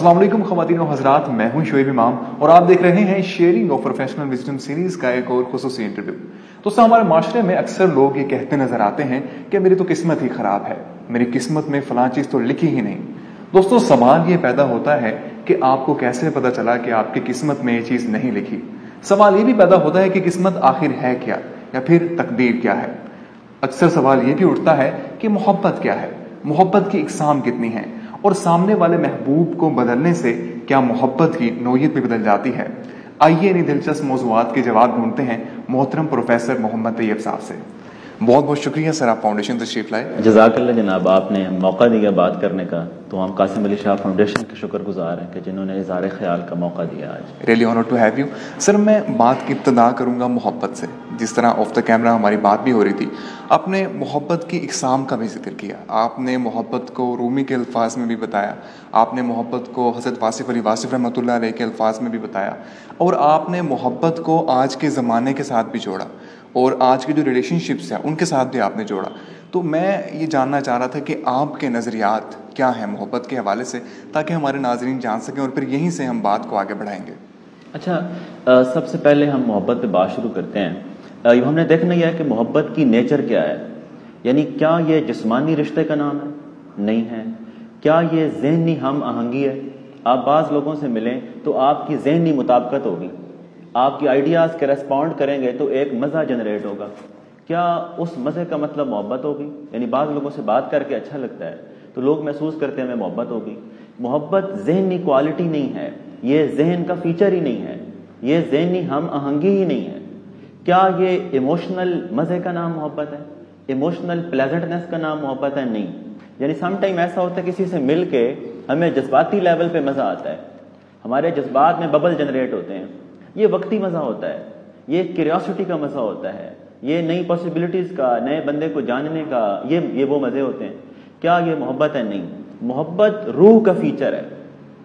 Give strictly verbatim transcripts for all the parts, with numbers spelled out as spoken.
अस्सलाम वालेकुम ख़वातीन और हज़रात, मैं हूं शोएब इमाम और आप देख रहे हैं sharing of professional wisdom series का एक और खुसूसी इंटरव्यू। दोस्तों, हमारे माशरे में अक्सर लोग ये कहते नजर आते हैं कि मेरी तो किस्मत ही खराब है, मेरी किस्मत में फलां चीज तो लिखी ही नहीं। दोस्तों, सवाल ये पैदा होता है कि आपको कैसे पता चला कि आपकी किस्मत में ये चीज नहीं लिखी। सवाल ये भी पैदा होता है कि किस्मत आखिर है क्या, या फिर तकदीर क्या है। अक्सर सवाल ये भी उठता है कि मोहब्बत क्या है, मोहब्बत की इकसाम कितनी है, और सामने वाले महबूब को बदलने से क्या मोहब्बत की नोयत भी बदल जाती है। आइए इन्हीं दिलचस्प मौज़ूआत के जवाब ढूंढते हैं मोहतरम प्रोफेसर मोहम्मद तैयब साहब से। बहुत बहुत शुक्रिया सर, आप फाउंडेशन तशरीफ लाए। जज़ाकल्लाह जनाब, आपने मौका दिया बात करने का, तो हम कासिम अली शाह फाउंडेशन के शुक्रगुजार हैं कि जिन्होंने इज़हार ख्याल का मौका दिया आज। Really honour to have you sir. मैं बात की इब्तदा करूंगा मोहब्बत से। जिस तरह ऑफ द कैमरा हमारी बात भी हो रही थी, आपने मोहब्बत की इकसाम का भी जिक्र किया, आपने मोहब्बत को रूमी के अल्फाज में भी बताया, आपने मोहब्बत को हज़रत वासिफ़ अली वासिफ़ रहमतुल्लाह अलैह के अल्फाज में भी बताया, और आपने मोहब्बत को आज के ज़माने के साथ भी जोड़ा और आज की जो रिलेशनशिप्स हैं उनके साथ भी आपने जोड़ा। तो मैं ये जानना चाह रहा था कि आपके नज़रियात क्या हैं मोहब्बत के हवाले से, ताकि हमारे नाज़रीन जान सकें और फिर यहीं से हम बात को आगे बढ़ाएंगे। अच्छा, आ, सबसे पहले हम मोहब्बत पे बात शुरू करते हैं। आ, हमने देखना यह है कि मोहब्बत की नेचर क्या है, यानी क्या ये जिस्मानी रिश्ते का नाम है? नहीं है। क्या ये ज़हनी हम आहंगी है? आप बाज़ लोगों से मिलें तो आपकी ज़हनी मुताबिकत होगी, आपकी आइडियाज़ के रेस्पॉन्ड करेंगे तो एक मज़ा जनरेट होगा। क्या उस मज़े का मतलब मोहब्बत होगी? यानी बाज़ लोगों से बात करके अच्छा लगता है तो लोग महसूस करते हैं हमें मोहब्बत होगी। मोहब्बत ज़हनी क्वालिटी नहीं है, ये जहन का फीचर ही नहीं है, ये ज़हनी हम आहंगी ही नहीं है। क्या ये इमोशनल मज़े का नाम मोहब्बत है? इमोशनल प्लेजेंटनेस का नाम मोहब्बत है? नहीं। यानी सम टाइम ऐसा होता है किसी से मिल के हमें जज्बाती लेवल पे मज़ा आता है, हमारे जज्बात में बबल जनरेट होते हैं, ये वक्ती मज़ा होता है, ये क्यूरियोसिटी का मज़ा होता है, ये नई पॉसिबिलिटीज़ का, नए बंदे को जानने का, ये ये वो मज़े होते हैं। क्या ये मोहब्बत है? नहीं। मोहब्बत रूह का फीचर है,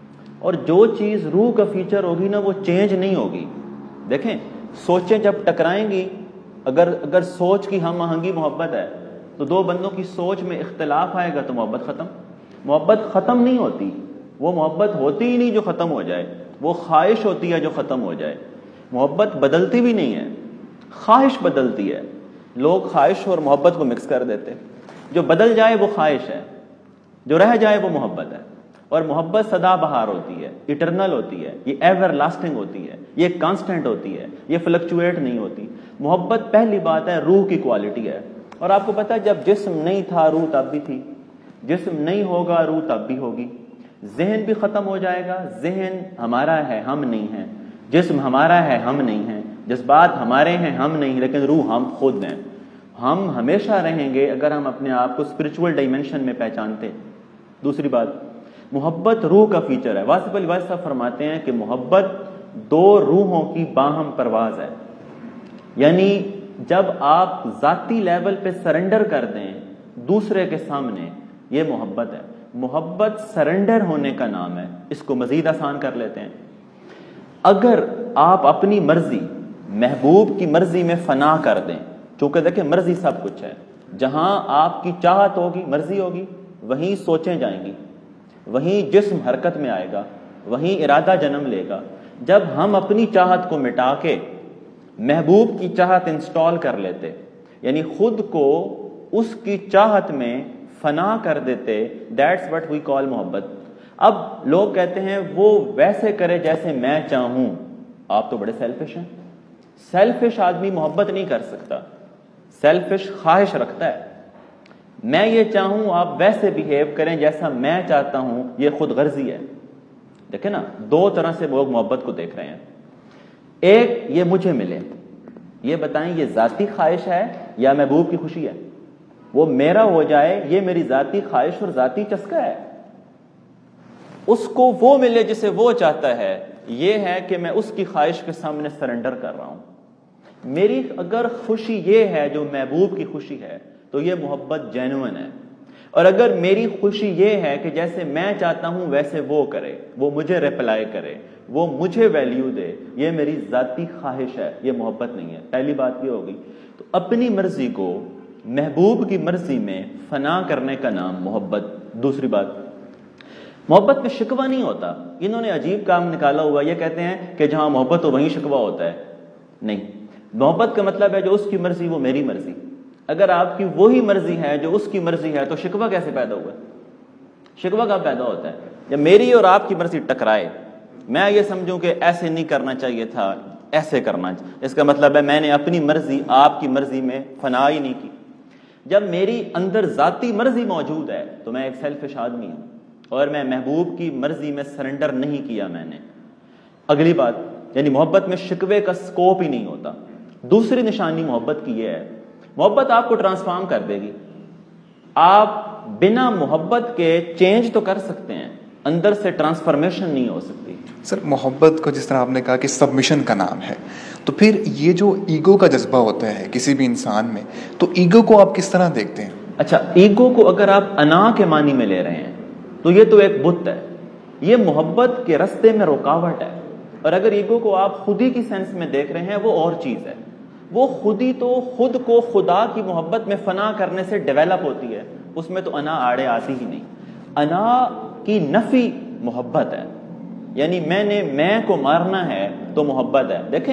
और जो चीज़ रूह का फीचर होगी ना वो चेंज नहीं होगी। देखें, सोचें जब टकराएंगी, अगर अगर सोच की हम आहंगी मोहब्बत है तो दो बंदों की सोच में इख्तलाफ आएगा तो मोहब्बत ख़त्म। मोहब्बत ख़त्म नहीं होती, वो मोहब्बत होती ही नहीं जो ख़त्म हो जाए, वो ख्वाहिश होती है जो ख़त्म हो जाए। मोहब्बत बदलती भी नहीं है, ख्वाहिश बदलती है। लोग ख्वाहिश और मोहब्बत को मिक्स कर देते। जो बदल जाए वो ख्वाहिश है, जो रह जाए वो मोहब्बत है। और मोहब्बत सदाबहार होती है, इटरनल होती है, ये एवर लास्टिंग होती है, ये कांस्टेंट होती है, ये फ्लक्चुएट नहीं होती। मोहब्बत पहली बात है रूह की क्वालिटी है। और आपको पता है जब जिस्म नहीं था रूह तब भी थी, जिस्म नहीं होगा रूह तब भी होगी। जहन भी खत्म हो जाएगा, जहन हमारा है हम नहीं हैं, जिस्म हमारा है हम नहीं हैं, जज्बात हमारे हैं हम नहीं, लेकिन रूह हम खुद हैं। हम हमेशा रहेंगे अगर हम अपने आप को स्पिरिचुअल डायमेंशन में पहचानते। दूसरी बात, मोहब्बत रूह का फीचर है। वासिफ़ अली वासिफ़ साहब फरमाते हैं कि मोहब्बत दो रूहों की बाहम परवाज है। यानी जब आप जाती लेवल पे सरेंडर कर दें दूसरे के सामने, ये मोहब्बत है। मोहब्बत सरेंडर होने का नाम है। इसको मजीद आसान कर लेते हैं। अगर आप अपनी मर्जी महबूब की मर्जी में फना कर दें, चूंकि देखें मर्जी सब कुछ है, जहां आपकी चाहत होगी मर्जी होगी वहीं सोचें जाएंगी, वहीं जिस्म हरकत में आएगा, वहीं इरादा जन्म लेगा। जब हम अपनी चाहत को मिटा के महबूब की चाहत इंस्टॉल कर लेते, यानी खुद को उसकी चाहत में फना कर देते, दैट्स व्हाट वी कॉल मोहब्बत। अब लोग कहते हैं वो वैसे करे जैसे मैं चाहूं। आप तो बड़े सेल्फिश हैं। सेल्फिश आदमी मोहब्बत नहीं कर सकता, सेल्फिश ख्वाहिश रखता है। मैं ये चाहूं आप वैसे बिहेव करें जैसा मैं चाहता हूं, ये खुद गर्जी है। देखें ना, दो तरह से लोग मोहब्बत को देख रहे हैं। एक, ये मुझे मिले, ये बताएं ये जाती ख्वाहिश है या महबूब की खुशी है? वो मेरा हो जाए, ये मेरी जाती ख्वाहिश और जाती चस्का है। उसको वो मिले जिसे वो चाहता है, ये है कि मैं उसकी ख्वाहिश के सामने सरेंडर कर रहा हूं। मेरी अगर खुशी ये है जो महबूब की खुशी है तो ये मोहब्बत जेन्युइन है। और अगर मेरी खुशी ये है कि जैसे मैं चाहता हूं वैसे वो करे, वो मुझे रिप्लाई करे, वो मुझे वैल्यू दे, ये मेरी जाती ख्वाहिश है, ये मोहब्बत नहीं है। पहली बात ये होगी। तो अपनी मर्जी को महबूब की मर्जी में फना करने का नाम मोहब्बत। दूसरी बात, محبت میں شکوہ نہیں ہوتا. انہوں نے عجیب کام نکالا ہوا, یہ کہتے ہیں کہ جہاں محبت ہو وہیں شکوہ ہوتا ہے. نہیں, محبت کا مطلب ہے جو اس کی مرضی وہ میری مرضی. اگر آپ کی وہی مرضی ہے جو اس کی مرضی ہے تو شکوہ کیسے پیدا ہوا؟ شکوہ کب پیدا ہوتا ہے؟ جب میری اور آپ کی مرضی ٹکرائے, میں یہ سمجھوں کہ ایسے نہیں کرنا چاہیے تھا, ایسے کرنا چاہیے, اس کا مطلب ہے میں نے اپنی مرضی آپ کی مرضی میں فنا ہی نہیں کی. جب میری اندر ذاتی مرضی موجود ہے تو میں ایک سیلفش آدمی ہوں اور میں محبوب کی مرضی میں سرنڈر نہیں کیا میں نے. اگلی بات, یعنی محبت میں شکوے کا سکوپ ہی نہیں ہوتا. دوسری نشانی محبت کی یہ ہے, محبت آپ کو ٹرانسفارم کر دے گی. آپ بنا محبت کے چینج تو کر سکتے ہیں, اندر سے ٹرانسفارمیشن نہیں ہو سکتی. سر محبت کو جس طرح آپ نے کہا کہ سبمیشن کا نام ہے, تو پھر یہ جو ایگو کا جذبہ ہوتا ہے کسی بھی انسان میں, تو ایگو کو آپ کس طرح دیکھتے ہیں؟ اچھا, ایگو کو اگر آپ انا کے معنی میں لے رہے ہیں تو یہ تو ایک بت ہے, یہ محبت کے راستے میں رکاوٹ ہے. اور اگر ایگو کو آپ خودی کی سینس میں دیکھ رہے ہیں وہ اور چیز ہے. وہ خودی تو خود کو خدا کی محبت میں فنا کرنے سے ڈیولپ ہوتی ہے, اس میں تو انا آڑے آتی ہی نہیں. انا کی نفی محبت ہے, یعنی میں نے میں کو مارنا ہے تو محبت ہے. دیکھیں,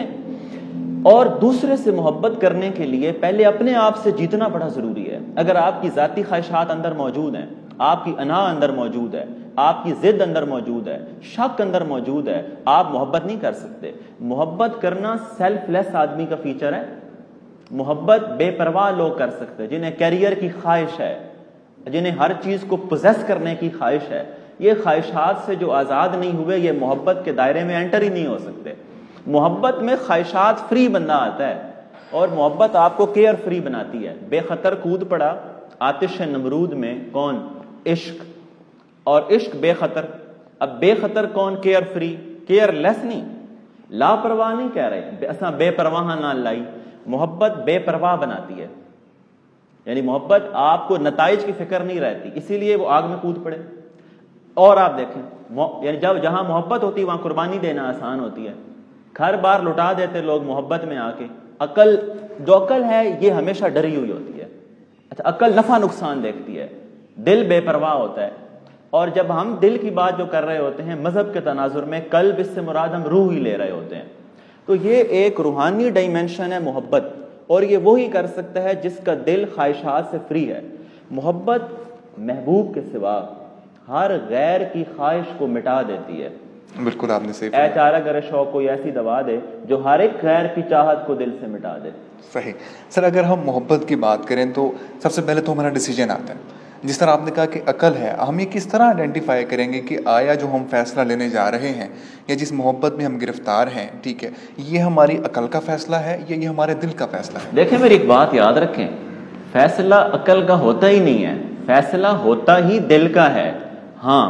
اور دوسرے سے محبت کرنے کے لیے پہلے اپنے آپ سے جیتنا بڑا ضروری ہے. اگر آپ کی ذاتی خواہشات اندر موجود ہیں, آپ کی انا اندر موجود ہے, آپ کی ضد اندر موجود ہے, شک اندر موجود ہے, آپ محبت نہیں کر سکتے. محبت کرنا سیلف لیس آدمی کا فیچر ہے. محبت بے پرواہ لوگ کر سکتے, جنہیں کیریئر کی خواہش ہے, جنہیں ہر چیز کو پوزیس کرنے کی خواہش ہے. یہ خواہشات سے جو آزاد نہیں ہوئے یہ محبت کے دائرے میں انٹر ہی نہیں ہو سکتے. محبت میں خواہشات فری بندہ آتا ہے اور محبت آپ کو کیئر فری بناتی ہے. بے خطر کود پڑا آتش نمرود میں, کون؟ عشق. اور عشق بے خطر. اب بے خطر کون؟ Care free. کیئر لیس نہیں, لاپرواہ نہیں کہہ رہے, اصلا بے پرواہ نہ لائی. محبت بے پرواہ بناتی ہے, یعنی محبت آپ کو نتائج کی فکر نہیں رہتی, اسی لیے وہ آگ میں کود پڑے. اور آپ دیکھیں, یعنی جب جہاں محبت ہوتی ہے وہاں قربانی دینا آسان ہوتی ہے. گھر بار لٹا دیتے لوگ محبت میں آ کے. عقل, جو عقل ہے یہ ہمیشہ ڈری ہوئی ہوتی ہے. اچھا, عقل نفع نقصان دیکھتی ہے, دل بے پرواہ ہوتا ہے. اور جب ہم دل کی بات جو کر رہے ہوتے ہیں مذہب کے تناظر میں, قلب اس سے مراد ہم روح ہی لے رہے ہوتے ہیں. تو یہ ایک روحانی ڈائمینشن ہے محبت, اور یہ وہی کر سکتا ہے جس کا دل خواہشات سے فری ہے. محبت محبوب کے سوا ہر غیر کی خواہش کو مٹا دیتی ہے. بالکل آپ نے صحیح. اے چارہ گر شوق کو ایسی دوا دے جو ہر ایک غیر کی چاہت کو دل سے مٹا دے. صحیح. سر اگر ہم محبت کی بات کریں تو سب سے پہلے تو ہمارا ڈیسیجن آتا ہے. جس طرح آپ نے کہا کہ عقل ہے, ہم یہ کس طرح آئیڈینٹیفائی کریں گے کہ آیا جو ہم فیصلہ لینے جا رہے ہیں یا جس محبت میں ہم گرفتار ہیں, ٹھیک ہے, یہ ہماری عقل کا فیصلہ ہے یا یہ ہمارے دل کا فیصلہ ہے؟ دیکھیں میری ایک بات یاد رکھیں, فیصلہ عقل کا ہوتا ہی نہیں ہے, فیصلہ ہوتا ہی دل کا ہے. ہاں,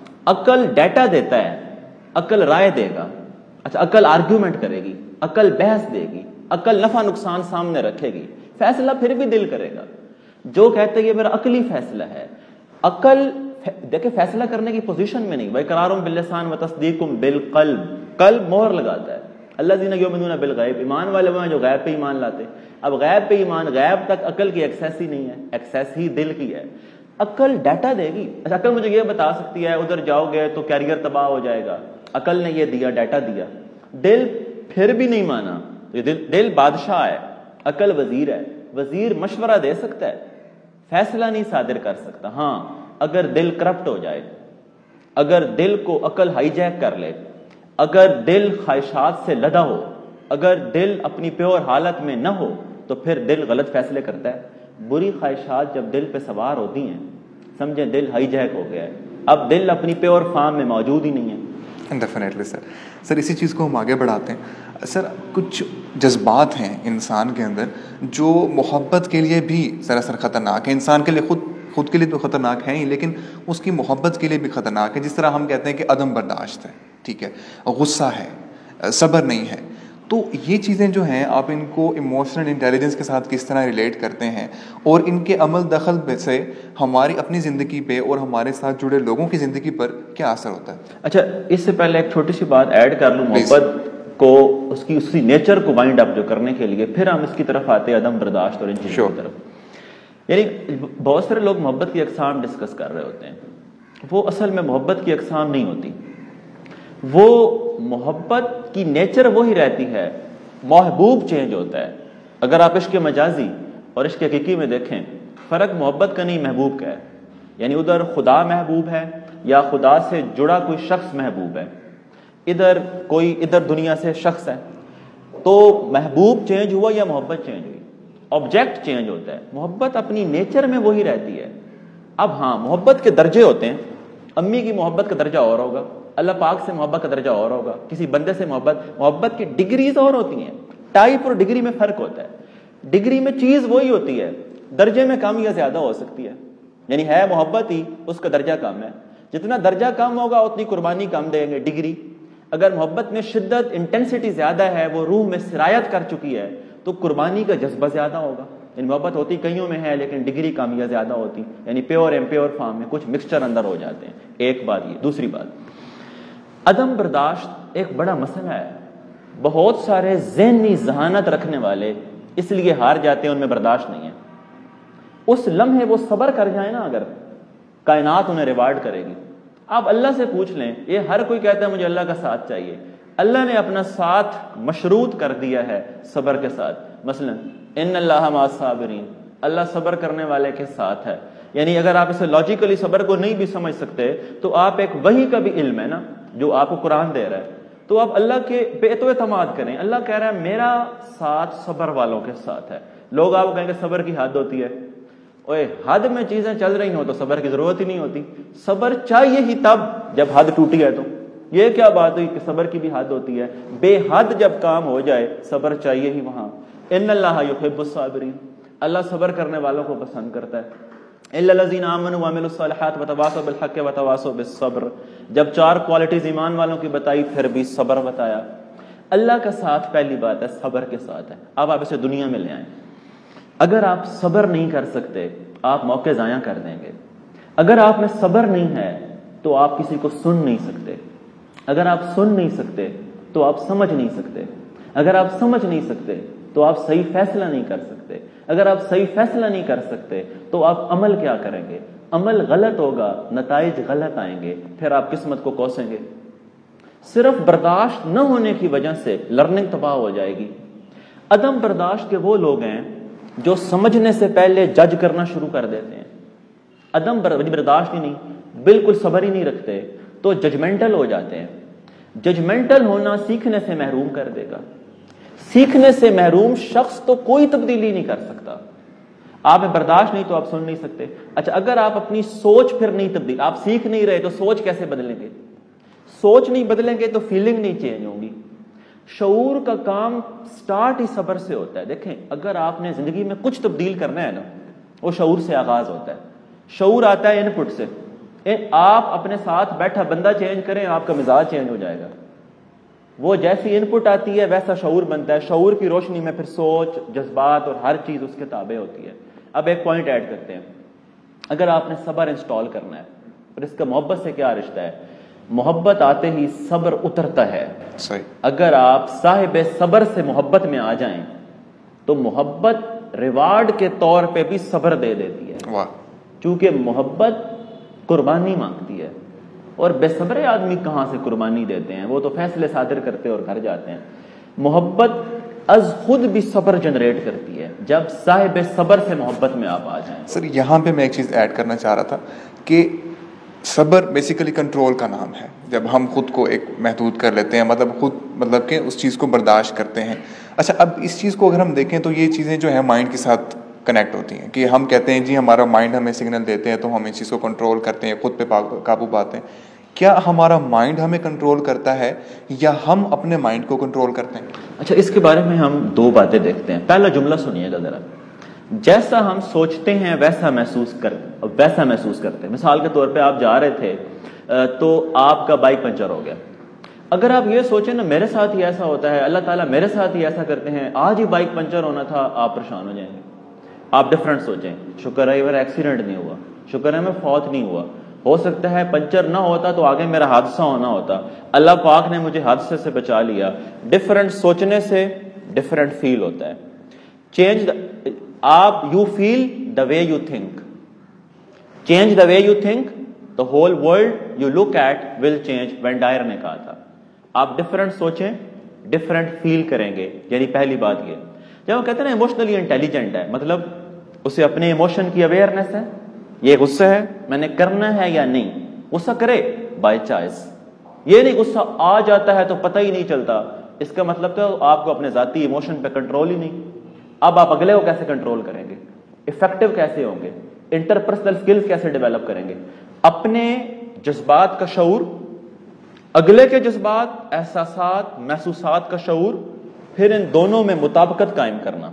عقل ڈیٹا دیتا ہے, عقل رائے دے گا. اچھا, عقل آرگیومنٹ کرے گی, عقل بحث دے گی, عقل نفع نقصان سامنے رکھے گی, فیصلہ پھر بھی دل کرے گا. جو کہتے ہیں یہ میرا عقلی فیصلہ ہے. عقل دیکھیں فیصلہ کرنے کی پوزیشن میں نہیں, بھائی قرارم باللسان و تصدیقم بالقلب, قلب مہر لگاتا ہے. الذین یؤمنون بالغیب, ایمان والے وہ ہیں جو غیب پہ ایمان لاتے. اب غیب پہ ایمان, غیب تک عقل کی ایکسیس ہی نہیں ہے, ایکسیس ہی دل کی ہے. عقل ڈیٹا دے گی. اچھا, عقل مجھے یہ بتا سکتی ہے ادھر جاؤ گے تو کیریئر تباہ ہو جائے گا, عقل نے یہ دیا, ڈیٹا دیا. دل پھر بھی نہیں مانا. دل, دل بادشاہ ہے, عقل وزیر ہے. وزیر مشورہ دے سکتا ہے, فیصلہ نہیں صادر کر سکتا. ہاں, اگر دل کرپٹ ہو جائے, اگر دل کو عقل ہائی جیک کر لے, اگر دل خواہشات سے لدا ہو, اگر دل اپنی پیور حالت میں نہ ہو تو پھر دل غلط فیصلے کرتا ہے. بری خواہشات جب دل پہ سوار ہوتی ہیں سمجھیں دل ہائی جیک ہو گیا ہے, اب دل اپنی پیور فارم میں موجود ہی نہیں ہے. ڈیفینیٹلی سر. سر اسی چیز کو ہم آگے بڑھاتے ہیں. سر کچھ جذبات ہیں انسان کے اندر جو محبت کے لیے بھی سراسر خطرناک ہیں. انسان کے لیے خود خود کے لیے تو خطرناک ہیں ہی, لیکن اس کی محبت کے لیے بھی خطرناک ہے. جس طرح ہم کہتے ہیں کہ عدم برداشت ہے, ٹھیک ہے, غصہ ہے, صبر نہیں ہے. تو یہ چیزیں جو ہیں آپ ان کو ایموشنل انٹیلیجنس کے ساتھ کس طرح ریلیٹ کرتے ہیں, اور ان کے عمل دخل سے ہماری اپنی زندگی پہ اور ہمارے ساتھ جڑے لوگوں کی زندگی پر کیا اثر ہوتا ہے؟ اچھا, اس سے پہلے ایک چھوٹی سی بات ایڈ کر لوں محبت کو, اس کی اسی نیچر کو وائنڈ اپ جو کرنے کے لیے, پھر ہم اس کی طرف آتے ہیں عدم برداشت اور ان چیزوں کی طرف. یعنی بہت سارے لوگ محبت کی اقسام ڈسکس کر رہے ہوتے ہیں, وہ اصل میں محبت کی اقسام نہیں ہوتی. وہ محبت کی نیچر وہی رہتی ہے, محبوب چینج ہوتا ہے. اگر آپ عشق مجازی اور عشق حقیقی میں دیکھیں, فرق محبت کا نہیں محبوب کا ہے. یعنی ادھر خدا محبوب ہے یا خدا سے جڑا کوئی شخص محبوب ہے, ادھر کوئی ادھر دنیا سے شخص ہے. تو محبوب چینج ہوا یا محبت چینج ہوئی, آبجیکٹ چینج ہوتا ہے. محبت اپنی نیچر میں وہی رہتی ہے. اب ہاں محبت کے درجے ہوتے ہیں. امی کی محبت کا درجہ اور ہوگا, اللہ پاک سے محبت کا درجہ اور ہوگا, کسی بندے سے محبت محبت کی ڈگریز اور ہوتی ہیں. ٹائپ اور ڈگری میں فرق ہوتا ہے. ڈگری میں چیز وہی ہوتی ہے, درجے میں کم یا زیادہ ہو سکتی ہے. یعنی ہے محبت ہی, اس کا درجہ کم ہے. جتنا درجہ کم ہوگا اتنی قربانی کم دیں گے. ڈگری اگر محبت میں شدت انٹینسٹی زیادہ ہے, وہ روح میں سرایت کر چکی ہے, تو قربانی کا جذبہ زیادہ ہوگا. یعنی محبت ہوتی کئیوں میں ہے لیکن ڈگری کم یا زیادہ ہوتی, یعنی پیور امپیور فارم میں کچھ مکسچر اندر ہو جاتے ہیں. ایک بات یہ. دوسری بات, عدم برداشت ایک بڑا مسئلہ ہے. بہت سارے ذہنی ذہانت رکھنے والے اس لیے ہار جاتے ہیں, ان میں برداشت نہیں ہے. اس لمحے وہ صبر کر جائیں نا, اگر کائنات انہیں ریوارڈ کرے گی. آپ اللہ سے پوچھ لیں, یہ ہر کوئی کہتا ہے مجھے اللہ کا ساتھ چاہیے. اللہ نے اپنا ساتھ مشروط کر دیا ہے صبر کے ساتھ. مثلا ان اللہ مع الصابرین, اللہ صبر کرنے والے کے ساتھ ہے. یعنی اگر آپ اسے لاجیکلی صبر کو نہیں بھی سمجھ سکتے تو آپ ایک وحی کا بھی علم ہے نا جو آپ کو قرآن دے رہا ہے, تو آپ اللہ کے پہ تو اعتماد کریں. اللہ کہہ رہا ہے میرا ساتھ صبر والوں کے ساتھ ہے. لوگ آپ کہیں گے صبر کی حد ہوتی ہے. اوے حد میں چیزیں چل رہی ہوں تو صبر کی ضرورت ہی نہیں ہوتی. صبر چاہیے ہی تب جب حد ٹوٹی ہے. تو یہ کیا بات ہوئی کہ صبر کی بھی حد ہوتی ہے؟ بے حد جب کام ہو جائے صبر چاہیے ہی وہاں. ان اللہ یحب الصابرین, اللہ صبر کرنے والوں کو پسند کرتا ہے. الا الذین آمنوا وعملوا الصالحات وتواصوا بالحق وتواصوا بالصبر, جب چار کوالٹیز ایمان والوں کی بتائی پھر بھی صبر بتایا. اللہ کا ساتھ پہلی بات ہے صبر کے ساتھ ہے. اب آپ اسے دنیا میں لے آئیں. اگر آپ صبر نہیں کر سکتے آپ موقع ضائع کر دیں گے. اگر آپ میں صبر نہیں ہے تو آپ کسی کو سن نہیں سکتے. اگر آپ سن نہیں سکتے تو آپ سمجھ نہیں سکتے. اگر آپ سمجھ نہیں سکتے تو آپ صحیح فیصلہ نہیں کر سکتے. اگر آپ صحیح فیصلہ نہیں کر سکتے تو آپ عمل کیا کریں گے؟ عمل غلط ہوگا, نتائج غلط آئیں گے, پھر آپ قسمت کو کوسیں گے. صرف برداشت نہ ہونے کی وجہ سے لرننگ تباہ ہو جائے گی. عدم برداشت کے وہ لوگ ہیں جو سمجھنے سے پہلے جج کرنا شروع کر دیتے ہیں. عدم برداشت ہی نہیں, بالکل صبر ہی نہیں رکھتے تو ججمنٹل ہو جاتے ہیں. ججمنٹل ہونا سیکھنے سے محروم کر دے گا. سیکھنے سے محروم شخص تو کوئی تبدیلی نہیں کر سکتا. آپ میں برداشت نہیں تو آپ سن نہیں سکتے. اچھا اگر آپ اپنی سوچ پھر نہیں تبدیل, آپ سیکھ نہیں رہے تو سوچ کیسے بدلیں گے؟ سوچ نہیں بدلیں گے تو فیلنگ نہیں چینج ہوگی. شعور کا کام سٹارٹ ہی صبر سے ہوتا ہے. دیکھیں اگر آپ نے زندگی میں کچھ تبدیل کرنا ہے نا, وہ شعور سے آغاز ہوتا ہے. شعور آتا ہے ان پٹ سے. آپ اپنے ساتھ بیٹھا بندہ چینج کریں, آپ کا مزاج چینج ہو جائے گا. وہ جیسی ان پٹ آتی ہے ویسا شعور بنتا ہے. شعور کی روشنی میں پھر سوچ, جذبات اور ہر چیز اس کے تابع ہوتی ہے. اب ایک پوائنٹ ایڈ کرتے ہیں. اگر آپ نے صبر انسٹال کرنا ہے, اور اس کا محبت سے کیا رشتہ ہے؟ محبت آتے ہی صبر اترتا ہے. صحیح. اگر آپ صاحب صبر سے محبت میں آ جائیں تو محبت ریوارڈ کے طور پہ بھی صبر دے دیتی ہے. واہ. چونکہ محبت قربانی مانگتی ہے, اور بے صبر آدمی کہاں سے قربانی دیتے ہیں؟ وہ تو فیصلے صادر کرتے اور گھر جاتے ہیں. محبت از خود بھی صبر جنریٹ کرتی ہے جب صاحب صبر سے محبت میں آپ آ جائیں. سر یہاں پہ میں ایک چیز ایڈ کرنا چاہ رہا تھا کہ صبر بیسیکلی کنٹرول کا نام ہے. جب ہم خود کو ایک محدود کر لیتے ہیں, مطلب خود مطلب کہ اس چیز کو برداشت کرتے ہیں. اچھا اب اس چیز کو اگر ہم دیکھیں تو یہ چیزیں جو ہیں مائنڈ کے ساتھ کنیکٹ ہوتی ہیں کہ ہم کہتے ہیں جی ہمارا مائنڈ ہمیں سگنل دیتے ہیں تو ہم اس چیز کو کنٹرول کرتے ہیں, خود پہ قابو پاتے ہیں. کیا ہمارا مائنڈ ہمیں کنٹرول کرتا ہے یا ہم اپنے مائنڈ کو کنٹرول کرتے ہیں؟ اچھا اس کے بارے میں ہم دو باتیں دیکھتے ہیں. پہلا جملہ سنیے گا ذرا. جیسا ہم سوچتے ہیں ویسا محسوس کرتے ویسا محسوس کرتے ہیں. مثال کے طور پہ آپ جا رہے تھے تو آپ کا بائک پنچر ہو گیا. اگر آپ یہ سوچیں نا میرے ساتھ ہی ایسا ہوتا ہے, اللہ تعالیٰ میرے ساتھ ہی ایسا کرتے ہیں, آج ہی بائک پنچر ہونا تھا, آپ پریشان ہو جائیں گے. آپ ڈفرینٹ سوچیں, شکر ہے میرا ایکسیڈنٹ نہیں ہوا, شکر ہے میں فوت نہیں ہوا, ہو سکتا ہے پنچر نہ ہوتا تو آگے میرا حادثہ ہونا ہوتا, اللہ پاک نے مجھے حادثے سے بچا لیا. ڈفرینٹ سوچنے سے ڈفرینٹ فیل ہوتا ہے. چینج آپ you feel the way you think. Change the way you think the whole world you look at will change when Dyer نے کہا تھا آپ ڈفرنٹ سوچیں ڈفرنٹ فیل کریں گے. یعنی پہلی بات یہ جب وہ کہتے ہیں نا ایموشنلی انٹیلیجنٹ ہے, مطلب اسے اپنے ایموشن کی اویئرنیس ہے, یہ غصہ ہے میں نے کرنا ہے یا نہیں, غصہ کرے بائی چوائس, یہ نہیں غصہ آ جاتا ہے تو پتہ ہی نہیں چلتا, اس کا مطلب تو آپ کو اپنے ذاتی ایموشن پہ کنٹرول ہی نہیں. اب آپ اگلے کو کیسے کنٹرول کریں گے, افیکٹو کیسے ہوں گے, انٹرپرسنل سکلز کیسے ڈیولپ کریں گے, اپنے جذبات کا شعور, اگلے کے جذبات, احساسات, محسوسات کا شعور, پھر ان دونوں میں مطابقت قائم کرنا,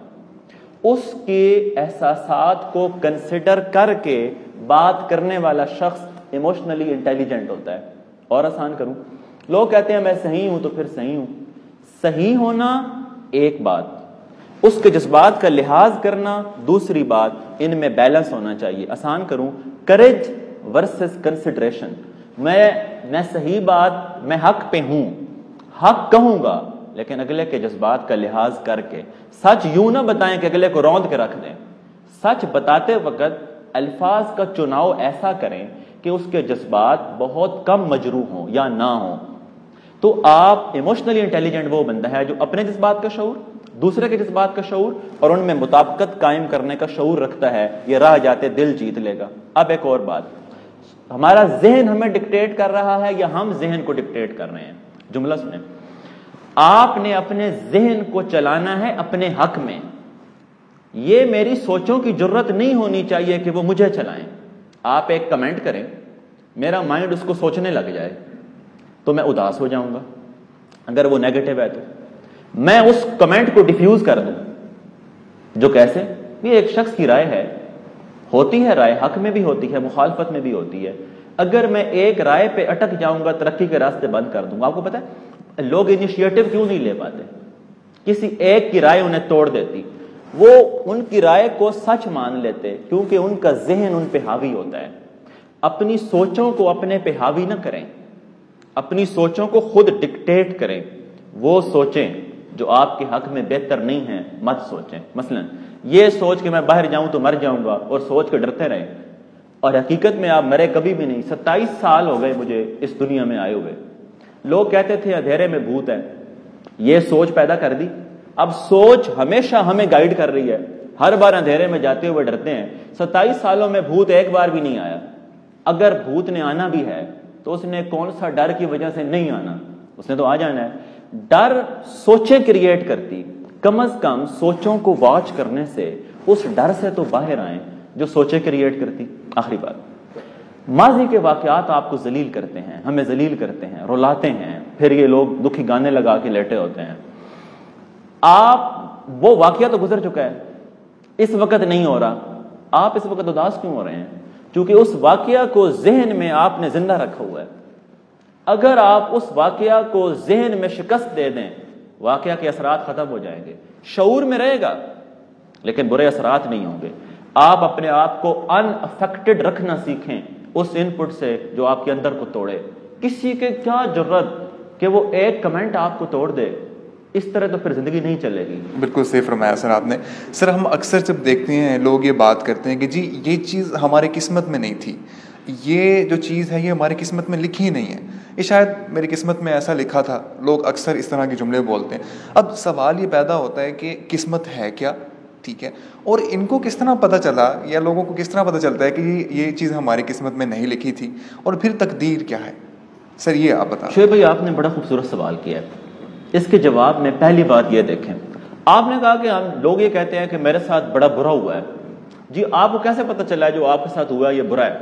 اس کے احساسات کو کنسیڈر کر کے بات کرنے والا شخص ایموشنلی انٹیلیجنٹ ہوتا ہے. اور آسان کروں, لوگ کہتے ہیں میں صحیح ہوں تو پھر صحیح ہوں. صحیح ہونا ایک بات, اس کے جذبات کا لحاظ کرنا دوسری بات, ان میں بیلنس ہونا چاہیے. آسان کروں, کریج ورسز کنسیڈریشن. میں میں صحیح بات, میں حق پہ ہوں, حق کہوں گا لیکن اگلے کے جذبات کا لحاظ کر کے. سچ یوں نہ بتائیں کہ اگلے کو روند کے رکھ دیں, سچ بتاتے وقت الفاظ کا چناؤ ایسا کریں کہ اس کے جذبات بہت کم مجروح ہوں یا نہ ہوں. تو آپ ایموشنلی انٹیلیجنٹ وہ بندہ ہے جو اپنے جذبات کا شعور, دوسرے کے جذبات کا شعور اور ان میں مطابقت قائم کرنے کا شعور رکھتا ہے. یہ راہ جاتے دل جیت لے گا. اب ایک اور بات, ہمارا ذہن ہمیں ڈکٹیٹ کر رہا ہے یا ہم ذہن کو ڈکٹیٹ کر رہے ہیں؟ جملہ سنیں, آپ نے اپنے ذہن کو چلانا ہے اپنے حق میں. یہ میری سوچوں کی جرت نہیں ہونی چاہیے کہ وہ مجھے چلائیں. آپ ایک کمنٹ کریں, میرا مائنڈ اس کو سوچنے لگ جائے تو میں اداس ہو جاؤں گا. اگر وہ نیگیٹو ہے تو میں اس کمنٹ کو ڈیفیوز کر دوں. جو کیسے, یہ ایک شخص کی رائے ہے, ہوتی ہے رائے, حق میں بھی ہوتی ہے, مخالفت میں بھی ہوتی ہے. اگر میں ایک رائے پہ اٹک جاؤں گا ترقی کے راستے بند کر دوں گا. آپ کو پتہ ہے لوگ انیشیٹو کیوں نہیں لے پاتے؟ کسی ایک کی رائے انہیں توڑ دیتی. وہ ان کی رائے کو سچ مان لیتے کیونکہ ان کا ذہن ان پہ حاوی ہوتا ہے. اپنی سوچوں کو اپنے پہ حاوی نہ کریں, اپنی سوچوں کو خود ڈکٹیٹ کریں. وہ سوچیں جو آپ کے حق میں بہتر نہیں ہیں مت سوچیں. مثلا یہ سوچ کہ میں باہر جاؤں تو مر جاؤں گا اور سوچ کے ڈرتے رہیں, اور حقیقت میں آپ مرے کبھی بھی نہیں. ستائیس سال ہو گئے مجھے اس دنیا میں آئے ہوئے. لوگ کہتے تھے اندھیرے میں بھوت ہے, یہ سوچ پیدا کر دی. اب سوچ ہمیشہ ہمیں گائیڈ کر رہی ہے, ہر بار اندھیرے میں جاتے ہوئے ڈرتے ہیں. ستائیس سالوں میں بھوت ایک بار بھی نہیں آیا. اگر بھوت نے آنا بھی ہے تو اس نے کون سا ڈر کی وجہ سے نہیں آنا, اس نے تو آ جانا ہے. ڈر سوچیں کریٹ کرتی, کم از کم سوچوں کو واچ کرنے سے اس ڈر سے تو باہر آئیں جو سوچیں کریٹ کرتی. آخری بات, ماضی کے واقعات آپ کو ذلیل کرتے ہیں, ہمیں ذلیل کرتے ہیں, رلاتے ہیں, پھر یہ لوگ دکھی گانے لگا کے لیٹے ہوتے ہیں. آپ وہ واقعہ تو گزر چکا ہے, اس وقت نہیں ہو رہا. آپ اس وقت اداس کیوں ہو رہے ہیں؟ کیونکہ اس واقعہ کو ذہن میں آپ نے زندہ رکھا ہوا ہے. اگر آپ اس واقعہ کو ذہن میں شکست دے دیں, واقعہ کے اثرات ختم ہو جائیں گے. شعور میں رہے گا لیکن برے اثرات نہیں ہوں گے. آپ اپنے آپ کو ان افیکٹڈ رکھنا سیکھیں اس ان پٹ سے جو آپ کے اندر کو توڑے. کسی کے کیا ضرورت کہ وہ ایک کمنٹ آپ کو توڑ دے. اس طرح تو پھر زندگی نہیں چلے گی. بالکل صحیح فرمایا سر آپ نے. سر ہم اکثر جب دیکھتے ہیں لوگ یہ بات کرتے ہیں کہ جی یہ چیز ہماری قسمت میں نہیں تھی, یہ جو چیز ہے یہ ہماری قسمت میں لکھی ہی نہیں ہے, یہ شاید میری قسمت میں ایسا لکھا تھا. لوگ اکثر اس طرح کے جملے بولتے ہیں. اب سوال یہ پیدا ہوتا ہے کہ قسمت ہے کیا, ٹھیک ہے, اور ان کو کس طرح پتہ چلا یا لوگوں کو کس طرح پتہ چلتا ہے کہ یہ چیز ہماری قسمت میں نہیں لکھی تھی, اور پھر تقدیر کیا ہے؟ سر یہ آپ بتائیں. شعیب بھائی آپ نے بڑا خوبصورت سوال کیا ہے. اس کے جواب میں پہلی بات یہ دیکھیں, آپ نے کہا کہ ہم لوگ یہ کہتے ہیں کہ میرے ساتھ بڑا برا ہوا ہے. جی آپ کو کیسے پتہ چلا ہے جو آپ کے ساتھ ہوا ہے یہ برا ہے؟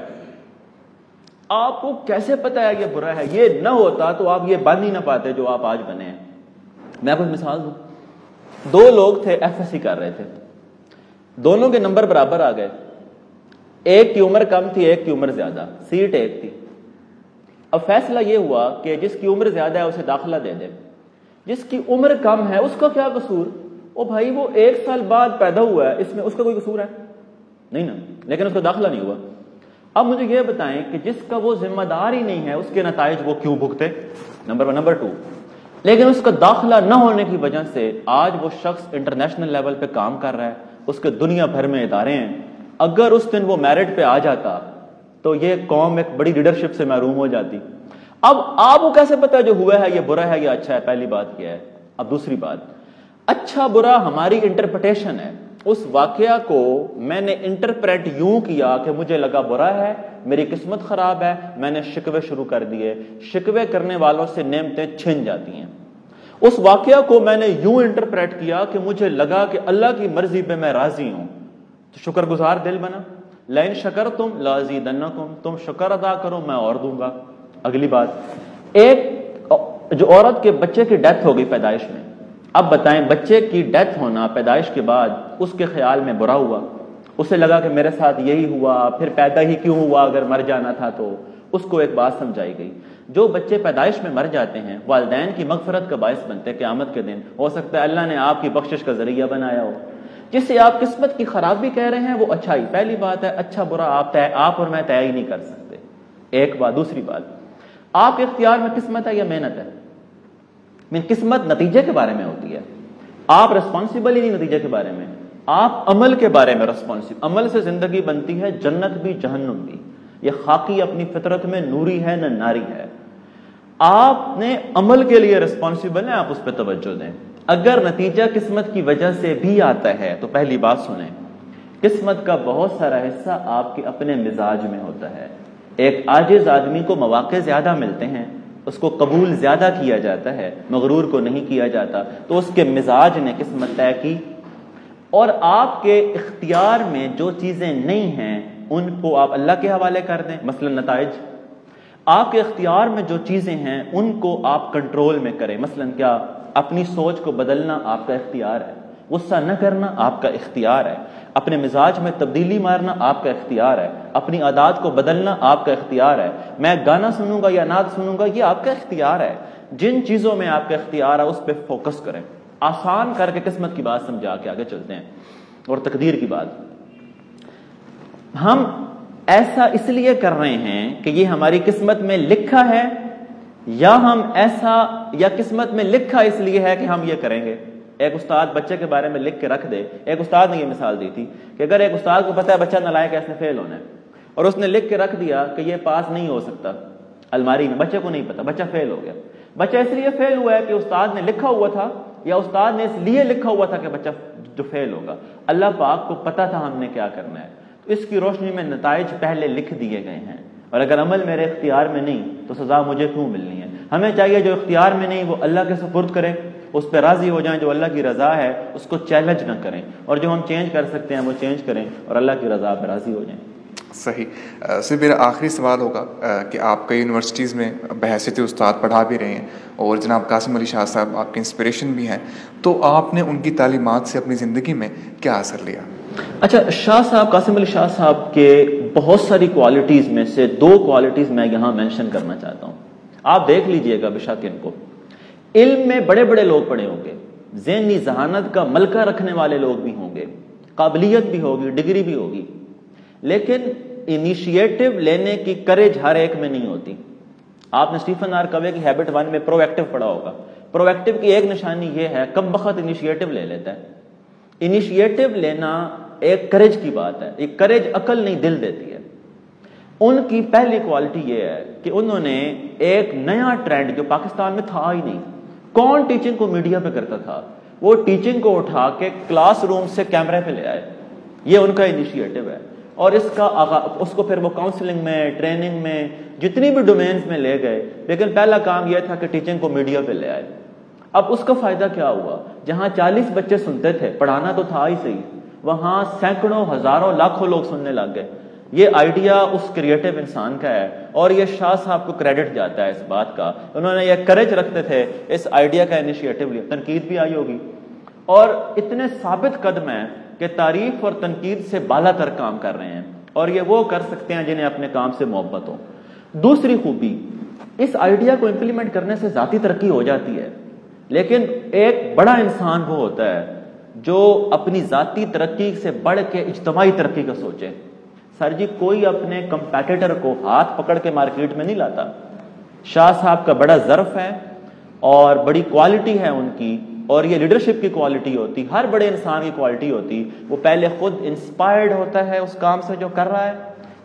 آپ کو کیسے پتہ ہے یہ برا ہے؟ یہ نہ ہوتا تو آپ یہ بن ہی نہ پاتے جو آپ آج بنے ہیں. میں آپ کو مثال دوں. دو لوگ تھے ایف ایس سی کر رہے تھے, دونوں کے نمبر برابر آ گئے. ایک کی عمر کم تھی, ایک کی عمر زیادہ, سیٹ ایک تھی. اب فیصلہ یہ ہوا کہ جس کی عمر زیادہ ہے اسے داخلہ دے دے, جس کی عمر کم ہے اس کا کیا قصور؟ او بھائی وہ ایک سال بعد پیدا ہوا ہے, اس میں اس کا کوئی قصور ہے نہیں نا, لیکن اس کا داخلہ نہیں ہوا. اب مجھے یہ بتائیں کہ جس کا وہ ذمہ دار ہی نہیں ہے اس کے نتائج وہ کیوں بھگتے؟ Number one. نمبر ٹو, لیکن اس کا داخلہ نہ ہونے کی وجہ سے آج وہ شخص انٹرنیشنل لیول پہ کام کر رہا ہے, اس کے دنیا بھر میں ادارے ہیں. اگر اس دن وہ میرٹ پہ آ جاتا تو یہ قوم ایک بڑی لیڈرشپ سے محروم ہو جاتی. اب آپ کو کیسے پتا جو ہوا ہے یہ برا ہے یا اچھا ہے؟ پہلی بات کیا ہے. اب دوسری بات، اچھا برا ہماری انٹرپریٹیشن ہے. اس واقعہ کو میں نے انٹرپریٹ یوں کیا کہ مجھے لگا برا ہے، میری قسمت خراب ہے، میں نے شکوے شروع کر دیے. شکوے کرنے والوں سے نعمتیں چھن جاتی ہیں. اس واقعہ کو میں نے یوں انٹرپریٹ کیا کہ مجھے لگا کہ اللہ کی مرضی پہ میں راضی ہوں، تو شکر گزار دل بنا. لئن شکرتم لازیدنکم، تم شکر ادا کرو میں اور دوں گا. اگلی بات، ایک جو عورت کے بچے کی ڈیتھ ہو گئی پیدائش میں، اب بتائیں بچے کی ڈیتھ ہونا پیدائش کے بعد اس کے خیال میں برا ہوا، اسے لگا کہ میرے ساتھ یہی ہوا، پھر پیدا ہی کیوں ہوا اگر مر جانا تھا تو. اس کو ایک بات سمجھائی گئی، جو بچے پیدائش میں مر جاتے ہیں والدین کی مغفرت کا باعث بنتے ہیں. قیامت کے دن ہو سکتا ہے اللہ نے آپ کی بخشش کا ذریعہ بنایا ہو. جسے آپ قسمت کی خرابی کہہ رہے ہیں وہ اچھائی. پہلی بات ہے اچھا برا آپ طے آپ اور میں طے ہی نہیں کر سکتے، ایک بات. دوسری بات، آپ کے اختیار میں قسمت ہے یا محنت ہے؟ میں قسمت نتیجے کے بارے میں ہوتی ہے، آپ ریسپانسیبل ہی نہیں نتیجے کے بارے میں، آپ عمل کے بارے میں ریسپانسیبل. عمل سے زندگی بنتی ہے، جنت بھی جہنم بھی. یہ خاکی اپنی فطرت میں نوری ہے نہ ناری ہے. آپ نے عمل کے لیے ریسپانسیبل ہیں، آپ اس پہ توجہ دیں. اگر نتیجہ قسمت کی وجہ سے بھی آتا ہے تو پہلی بات سنیں، قسمت کا بہت سارا حصہ آپ کے اپنے مزاج میں ہوتا ہے. ایک عاجز آدمی کو مواقع زیادہ ملتے ہیں، اس کو قبول زیادہ کیا جاتا ہے، مغرور کو نہیں کیا جاتا. تو اس کے مزاج نے قسمت طے کی. اور آپ کے اختیار میں جو چیزیں نہیں ہیں ان کو آپ اللہ کے حوالے کر دیں. مثلا نتائج، آپ کے اختیار میں جو چیزیں ہیں ان کو آپ کنٹرول میں کریں. مثلا کیا؟ اپنی سوچ کو بدلنا آپ کا اختیار ہے، غصہ نہ کرنا آپ کا اختیار ہے، اپنے مزاج میں تبدیلی مارنا آپ کا اختیار ہے، اپنی عادات کو بدلنا آپ کا اختیار ہے. میں گانا سنوں گا یا نعت سنوں گا یہ آپ کا اختیار ہے. جن چیزوں میں آپ کا اختیار ہے اس پہ فوکس کریں. آسان کر کے قسمت کی بات سمجھا کے آگے چلتے ہیں. اور تقدیر کی بات، ہم ایسا اس لیے کر رہے ہیں کہ یہ ہماری قسمت میں لکھا ہے، یا ہم ایسا یا قسمت میں لکھا اس لیے ہے کہ ہم یہ کریں گے. ایک استاد بچے کے بارے میں لکھ کے رکھ دے. ایک استاد نے یہ مثال دی تھی کہ اگر ایک استاد کو پتا ہے بچہ نالائق ہے، اس نے فیل ہونا ہے، اور اس نے لکھ کے رکھ دیا کہ یہ پاس نہیں ہو سکتا الماری میں، بچے کو نہیں پتا، بچہ فیل ہو گیا. بچہ اس لیے فیل ہوا ہے کہ استاد نے لکھا ہوا تھا، یا استاد نے اس لیے لکھا ہوا تھا کہ بچہ جو فیل ہوگا. اللہ پاک کو پتا تھا ہم نے کیا کرنا ہے. تو اس کی روشنی میں نتائج پہلے لکھ دیے گئے ہیں، اور اگر عمل میرے اختیار میں نہیں تو سزا مجھے کیوں ملنی ہے؟ ہمیں چاہیے جو اختیار میں نہیں وہ اللہ کے سپرد کریں، اس پہ راضی ہو جائیں. جو اللہ کی رضا ہے اس کو چیلنج نہ کریں، اور جو ہم چینج کر سکتے ہیں وہ چینج کریں، اور اللہ کی رضا پہ راضی ہو جائیں. صحیح. صرف میرا آخری سوال ہوگا کہ آپ کئی یونیورسٹیز میں بحیثیت استاد پڑھا بھی رہے ہیں، اور جناب قاسم علی شاہ صاحب آپ کے انسپریشن بھی ہیں، تو آپ نے ان کی تعلیمات سے اپنی زندگی میں کیا اثر لیا؟ اچھا، شاہ صاحب، قاسم علی شاہ صاحب کے بہت ساری کوالٹیز میں سے دو کوالٹیز میں یہاں مینشن کرنا چاہتا ہوں. آپ دیکھ لیجئے گا بے شک ان کو. علم میں بڑے بڑے لوگ پڑھے ہوں گے، ذہنی ذہانت کا ملکہ رکھنے والے لوگ بھی ہوں گے، قابلیت بھی ہوگی، ڈگری بھی ہوگی، لیکن انیشیٹو لینے کی کریج ہر ایک میں نہیں ہوتی. آپ نے اسٹیفن آر کوے کی ہیبٹ ون میں پرو ایکٹیو پڑھا ہوگا. پرو ایکٹیو کی ایک نشانی یہ ہے کم بخت انیشیٹو لے لیتا ہے. انیشیٹو لینا ایک کریج کی بات ہے. ایک کریج عقل نہیں دل دیتی ہے. ان کی پہلی کوالٹی یہ ہے کہ انہوں نے ایک نیا ٹرینڈ جو پاکستان میں تھا ہی نہیں. کون ٹیچنگ کو میڈیا پہ کرتا تھا؟ وہ ٹیچنگ کو اٹھا کے کلاس روم سے کیمرے پہ لے آئے. یہ ان کا انیشیٹو ہے. اور اس کا اس کو پھر وہ کاؤنسلنگ میں، ٹریننگ میں، جتنی بھی ڈومینز میں لے گئے. لیکن پہلا کام یہ تھا کہ ٹیچنگ کو میڈیا پہ لے آئے. اب اس کا فائدہ کیا ہوا؟ جہاں چالیس بچے سنتے تھے، پڑھانا تو تھا ہی صحیح، وہاں سینکڑوں، ہزاروں، لاکھوں لوگ سننے لگ گئے. یہ آئیڈیا اس کریٹو انسان کا ہے، اور یہ شاہ صاحب کو کریڈٹ جاتا ہے اس بات کا. انہوں نے یہ کریج رکھتے تھے، اس آئیڈیا کا انیشیٹو لیا. تنقید بھی آئی ہوگی، اور اتنے ثابت قدم ہیں کہ تعریف اور تنقید سے بالا تر کام کر رہے ہیں، اور یہ وہ کر سکتے ہیں جنہیں اپنے کام سے محبت ہو. دوسری خوبی، اس آئیڈیا کو امپلیمنٹ کرنے سے ذاتی ترقی ہو جاتی ہے، لیکن ایک بڑا انسان وہ ہوتا ہے جو اپنی ذاتی ترقی سے بڑھ کے اجتماعی ترقی کا سوچے. سر جی، کوئی اپنے کمپیٹیٹر کو ہاتھ پکڑ کے مارکیٹ میں نہیں لاتا. شاہ صاحب کا بڑا ظرف ہے اور بڑی کوالٹی ہے ان کی، اور یہ لیڈرشپ کی کوالٹی ہوتی، ہر بڑے انسان کی کوالٹی ہوتی. وہ پہلے خود انسپائرڈ ہوتا ہے اس کام سے جو کر رہا ہے،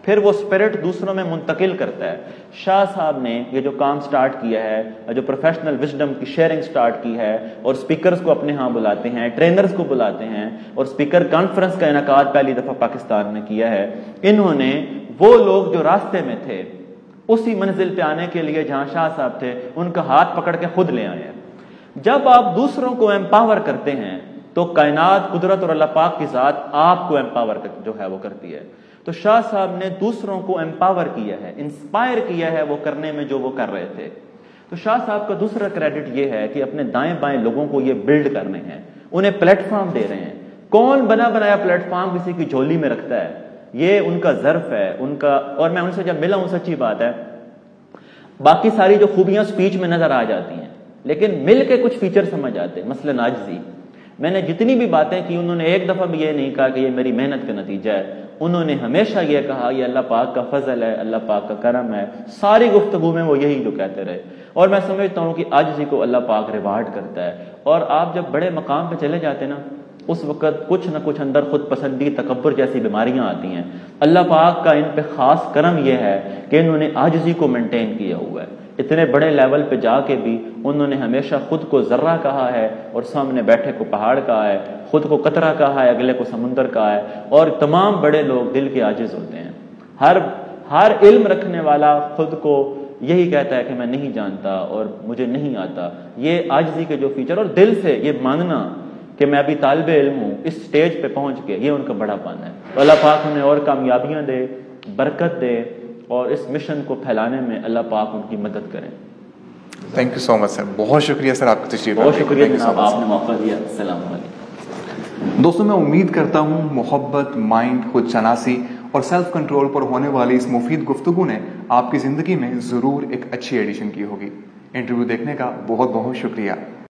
پھر وہ اسپرٹ دوسروں میں منتقل کرتا ہے. شاہ صاحب نے یہ جو کام سٹارٹ کیا ہے، جو پروفیشنل وزڈم کی شیئرنگ سٹارٹ کی ہے، اور سپیکرز کو اپنے ہاں بلاتے ہیں، ٹرینرز کو بلاتے ہیں، اور سپیکر کانفرنس کا انعقاد پہلی دفعہ پاکستان میں کیا ہے. انہوں نے وہ لوگ جو راستے میں تھے اسی منزل پہ آنے کے لیے جہاں شاہ صاحب تھے، ان کا ہاتھ پکڑ کے خود لے آئے ہیں. جب آپ دوسروں کو ایمپاور کرتے ہیں تو کائنات، قدرت اور اللہ پاک کی ذات آپ کو ایمپاور جو ہے وہ کرتی ہے. تو شاہ صاحب نے دوسروں کو ایمپاور کیا ہے، انسپائر کیا ہے وہ کرنے میں جو وہ کر رہے تھے. تو شاہ صاحب کا دوسرا کریڈٹ یہ ہے کہ اپنے دائیں بائیں لوگوں کو یہ بلڈ کرنے ہیں، انہیں پلیٹ فارم دے رہے ہیں. کون بنا بنایا پلیٹ فارم کسی کی جھولی میں رکھتا ہے؟ یہ ان کا ظرف ہے، ان کا. اور میں ان سے جب ملا ہوں، سچی بات ہے، باقی ساری جو خوبیاں سپیچ میں نظر آ جاتی ہیں لیکن مل کے کچھ فیچر سمجھ آتے ہیں. مثلاً عاجزی. میں نے جتنی بھی باتیں کی انہوں نے ایک دفعہ بھی یہ نہیں کہا کہ یہ میری محنت کا نتیجہ ہے. انہوں نے ہمیشہ یہ کہا یہ اللہ پاک کا فضل ہے، اللہ پاک کا کرم ہے. ساری گفتگو میں وہ یہی جو کہتے رہے. اور میں سمجھتا ہوں کہ عاجزی کو اللہ پاک ریوارڈ کرتا ہے. اور آپ جب بڑے مقام پہ چلے جاتے نا، اس وقت کچھ نہ کچھ اندر خود پسندی، تکبر جیسی بیماریاں آتی ہیں. اللہ پاک کا ان پہ خاص کرم یہ ہے کہ انہوں نے عاجزی کو مینٹین کیا ہوا ہے. اتنے بڑے لیول پہ جا کے بھی انہوں نے ہمیشہ خود کو ذرہ کہا ہے اور سامنے بیٹھے کو پہاڑ کہا ہے، خود کو قطرہ کہا ہے، اگلے کو سمندر کہا ہے. اور تمام بڑے لوگ دل کے عاجز ہوتے ہیں. ہر ہر علم رکھنے والا خود کو یہی کہتا ہے کہ میں نہیں جانتا اور مجھے نہیں آتا. یہ عاجزی کے جو فیچر اور دل سے یہ ماننا کہ میں ابھی طالب علم ہوں، اس سٹیج پہ پہنچ کے، یہ ان کا بڑا پن ہے. اللہ پاک انہیں اور کامیابیاں دے، برکت دے، اور اس مشن کو پھیلانے میں اللہ پاک ان کی مدد کریں. Thank you so much sir. بہت شکریہ سر آپ کا تشریف. بہت شکریہ جناب، آپ نے موقع دیا. السلام علیکم. دوستوں، میں امید کرتا ہوں محبت، مائنڈ، خود شناسی اور سیلف کنٹرول پر ہونے والی اس مفید گفتگو نے آپ کی زندگی میں ضرور ایک اچھی ایڈیشن کی ہوگی. انٹرویو دیکھنے کا بہت بہت شکریہ.